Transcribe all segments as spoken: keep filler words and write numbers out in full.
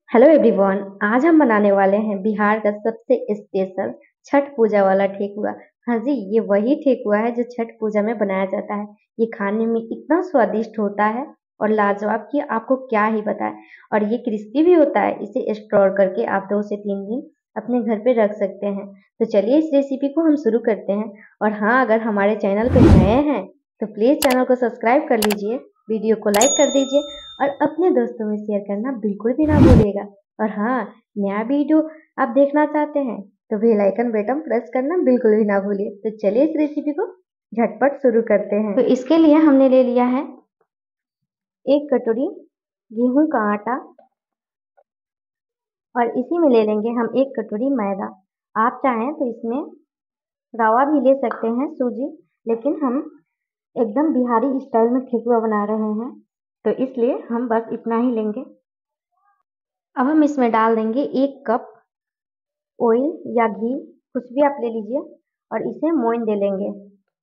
Hello everyone. आज हम बनाने वाले हैं बिहार का सबसे स्पेशल छठ पूजा वाला ठेकुआ। हाँ जी, ये वही ठेकुआ है जो छठ पूजा में बनाया जाता है। ये खाने में इतना स्वादिष्ट होता है और लाजवाब कि आपको क्या ही बताएं। और ये क्रिस्पी भी होता है। इसे स्टोर करके आप दो से तीन दिन अपने घर पे रख सकते हैं। तो चलिए इस रेसिपी को हम शुरू करते हैं। और हाँ, अगर हमारे चैनल पे नए हैं तो प्लीज़ चैनल को सब्सक्राइब कर लीजिए, वीडियो को लाइक कर दीजिए और अपने दोस्तों में शेयर करना बिल्कुल भी ना भूलिएगा। और हाँ, नया वीडियो आप देखना चाहते हैं तो बेल आइकन बटन प्रेस करना बिल्कुल भी ना भूलिए। तो चलिए इस रेसिपी को झटपट शुरू करते हैं। तो इसके लिए हमने ले लिया है एक कटोरी गेहूं का आटा और इसी में ले लेंगे हम एक कटोरी मैदा। आप चाहें तो इसमें रवा भी ले सकते हैं, सूजी, लेकिन हम एकदम बिहारी स्टाइल में ठेकुआ बना रहे हैं तो इसलिए हम बस इतना ही लेंगे। अब हम इसमें डाल देंगे एक कप ऑयल या घी, कुछ भी आप ले लीजिए, और इसे मोइन दे लेंगे।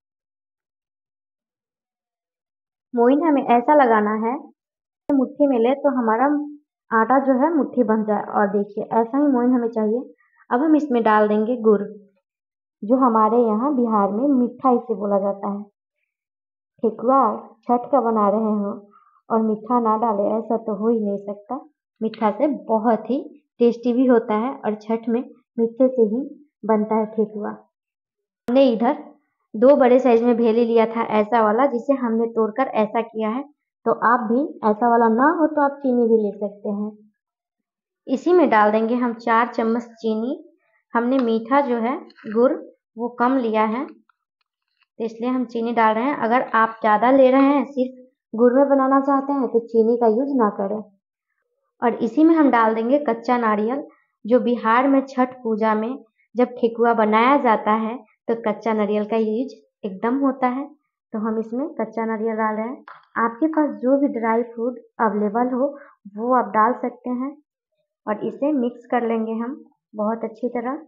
मोइन हमें ऐसा लगाना है मुट्ठी में ले तो हमारा आटा जो है मुट्ठी बन जाए। और देखिए ऐसा ही मोइन हमें चाहिए। अब हम इसमें डाल देंगे गुड़, जो हमारे यहाँ बिहार में मीठा इसे बोला जाता है। ठेकुआ छठ का बना रहे हो और मीठा ना डाले ऐसा तो हो ही नहीं सकता। मीठा से बहुत ही टेस्टी भी होता है और छठ में मीठे से ही बनता है ठेकुआ। हमने इधर दो बड़े साइज में भेली लिया था ऐसा वाला, जिसे हमने तोड़कर ऐसा किया है। तो आप भी ऐसा वाला ना हो तो आप चीनी भी ले सकते हैं। इसी में डाल देंगे हम चार चम्मच चीनी। हमने मीठा जो है गुड़ वो कम लिया है तो इसलिए हम चीनी डाल रहे हैं। अगर आप ज़्यादा ले रहे हैं, सिर्फ गुड़ में बनाना चाहते हैं तो चीनी का यूज ना करें। और इसी में हम डाल देंगे कच्चा नारियल, जो बिहार में छठ पूजा में जब ठेकुआ बनाया जाता है तो कच्चा नारियल का यूज एकदम होता है। तो हम इसमें कच्चा नारियल डाल रहे हैं। आपके पास जो भी ड्राई फ्रूट अवेलेबल हो वो आप डाल सकते हैं और इसे मिक्स कर लेंगे हम बहुत अच्छी तरह।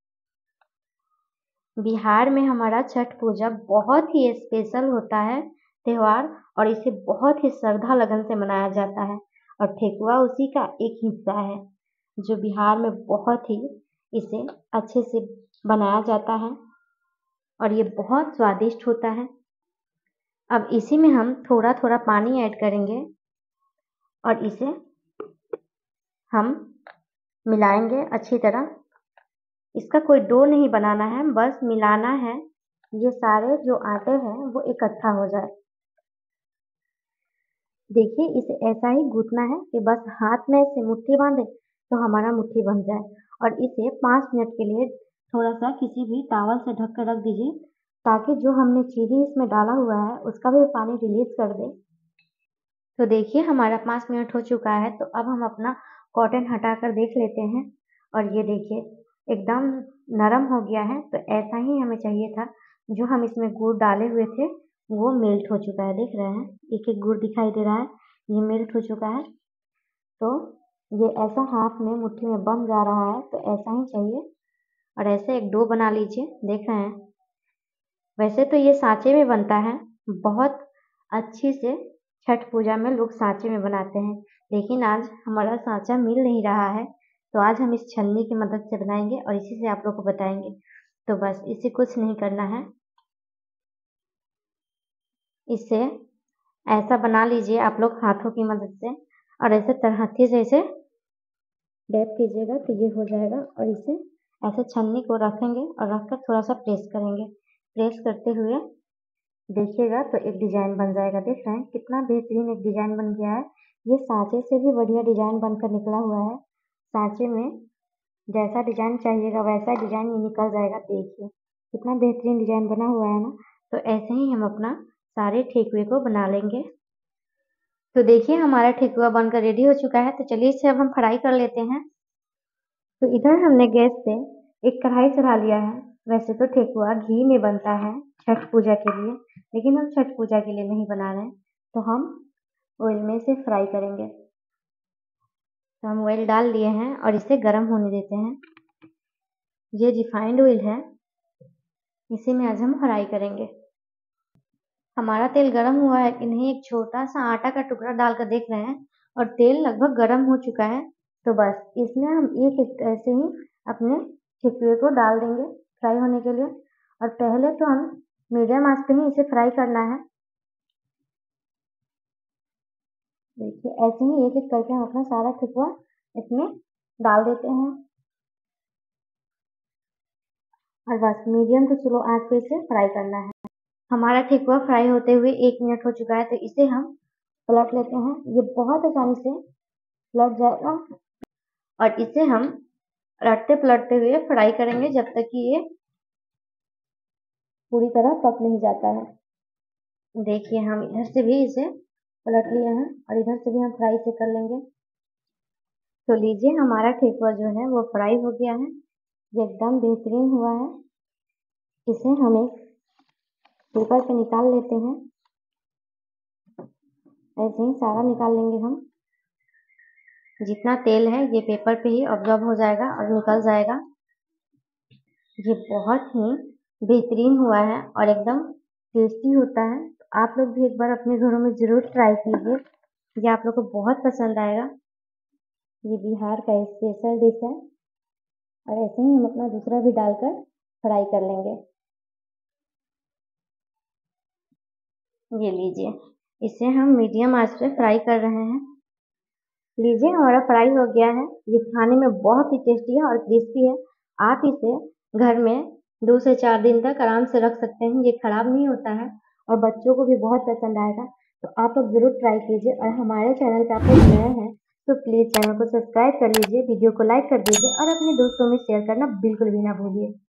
बिहार में हमारा छठ पूजा बहुत ही स्पेशल होता है त्यौहार, और इसे बहुत ही श्रद्धा लगन से मनाया जाता है। और ठेकुआ उसी का एक हिस्सा है जो बिहार में बहुत ही इसे अच्छे से बनाया जाता है और ये बहुत स्वादिष्ट होता है। अब इसी में हम थोड़ा थोड़ा पानी ऐड करेंगे और इसे हम मिलाएंगे अच्छी तरह। इसका कोई डो नहीं बनाना है, बस मिलाना है। ये सारे जो आटे हैं वो इकट्ठा हो जाए। देखिए इसे ऐसा ही गूंथना है कि बस हाथ में से मुट्ठी बांधे तो हमारा मुट्ठी बन जाए। और इसे पाँच मिनट के लिए थोड़ा सा किसी भी टॉवल से ढक कर रख दीजिए, ताकि जो हमने चीनी इसमें डाला हुआ है उसका भी पानी रिलीज कर दे। तो देखिए हमारा पाँच मिनट हो चुका है। तो अब हम अपना कॉटन हटाकर देख लेते हैं और ये देखिए एकदम नरम हो गया है। तो ऐसा ही हमें चाहिए था। जो हम इसमें गुड़ डाले हुए थे वो मेल्ट हो चुका है, देख रहे हैं एक एक गुड़ दिखाई दे रहा है, ये मेल्ट हो चुका है। तो ये ऐसा हाथ में मुट्ठी में बन जा रहा है, तो ऐसा ही चाहिए। और ऐसे एक डो बना लीजिए, देख रहे हैं। वैसे तो ये सांचे में बनता है, बहुत अच्छी से छठ पूजा में लोग सांचे में बनाते हैं, लेकिन आज हमारा सांचा मिल नहीं रहा है तो आज हम इस छन्नी की मदद से बनाएंगे और इसी से आप लोग को बताएंगे। तो बस इसे कुछ नहीं करना है, इसे ऐसा बना लीजिए आप लोग हाथों की मदद से और ऐसे तरहथी से इसे डैप कीजिएगा तो ये हो जाएगा। और इसे ऐसे छन्नी को रखेंगे और रखकर थोड़ा सा प्रेस करेंगे। प्रेस करते हुए देखिएगा तो एक डिजाइन बन जाएगा। देख रहे हैं कितना बेहतरीन एक डिजाइन बन गया है। ये सांचे से भी बढ़िया डिजाइन बनकर निकला हुआ है। सांचे में जैसा डिजाइन चाहिएगा वैसा डिजाइन ये निकल जाएगा। देखिए कितना बेहतरीन डिजाइन बना हुआ है ना। तो ऐसे ही हम अपना सारे ठेकुए को बना लेंगे। तो देखिए हमारा ठेकुआ बनकर रेडी हो चुका है। तो चलिए इसे अब हम फ्राई कर लेते हैं। तो इधर हमने गैस पे एक कढ़ाई चढ़ा लिया है। वैसे तो ठेकुआ घी में बनता है छठ पूजा के लिए, लेकिन हम छठ पूजा के लिए नहीं बना रहे हैं तो हम ऑयल में इसे फ्राई करेंगे। तो हम ऑयल डाल लिए हैं और इसे गर्म होने देते हैं। ये रिफाइंड ऑयल है, इसी में आज हम फ्राई करेंगे। हमारा तेल गर्म हुआ है कि नहीं, एक छोटा सा आटा का टुकड़ा डालकर देख रहे हैं और तेल लगभग गर्म हो चुका है। तो बस इसमें हम एक एक ऐसे ही अपने ठेकुए को डाल देंगे फ्राई होने के लिए। और पहले तो हम मीडियम आंच पे ही इसे फ्राई करना है। देखिए ऐसे ही एक एक करके हम अपना सारा ठेकुआ इसमें डाल देते हैं और बस मीडियम टू स्लो आंच पे इसे फ्राई करना है। हमारा ठेकुआ फ्राई होते हुए एक मिनट हो चुका है, तो इसे हम पलट लेते हैं। ये बहुत आसानी से पलट जाएगा और इसे हम पलटते पलटते हुए फ्राई करेंगे जब तक कि ये पूरी तरह पक नहीं जाता है। देखिए हम इधर से भी इसे पलट लिए हैं और इधर से भी हम फ्राई से कर लेंगे। तो लीजिए हमारा ठेकुआ जो है वो फ्राई हो गया है, ये एकदम बेहतरीन हुआ है। इसे हम एक पेपर पे निकाल लेते हैं। ऐसे ही सारा निकाल लेंगे हम। जितना तेल है ये पेपर पे ही ऑब्जॉर्ब हो जाएगा और निकल जाएगा। ये बहुत ही बेहतरीन हुआ है और एकदम टेस्टी होता है। तो आप लोग भी एक बार अपने घरों में ज़रूर ट्राई कीजिए, ये आप लोग को बहुत पसंद आएगा। ये बिहार का स्पेशल डिश है और ऐसे ही हम अपना दूसरा भी डालकर फ्राई कर लेंगे। ये लीजिए, इसे हम मीडियम आंच पे फ्राई कर रहे हैं। लीजिए हमारा फ्राई हो गया है। ये खाने में बहुत ही टेस्टी है और क्रिस्पी है। आप इसे घर में दो से चार दिन तक आराम से रख सकते हैं, ये खराब नहीं होता है और बच्चों को भी बहुत पसंद आएगा। तो आप लोग ज़रूर ट्राई कीजिए और हमारे चैनल पे आप लोग नए हैं तो प्लीज़ चैनल को सब्सक्राइब कर लीजिए, वीडियो को लाइक कर दीजिए और अपने दोस्तों में शेयर करना बिल्कुल भी ना भूलिए।